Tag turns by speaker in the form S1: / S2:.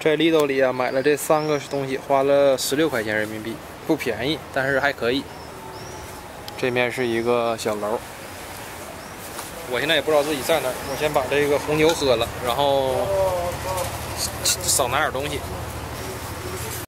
S1: 在利兜里啊买了这3个东西，花了16块钱人民币，不便宜，但是还可以。这面是一个小楼，我现在也不知道自己在哪儿，我先把这个红牛喝了，然后少拿点东西。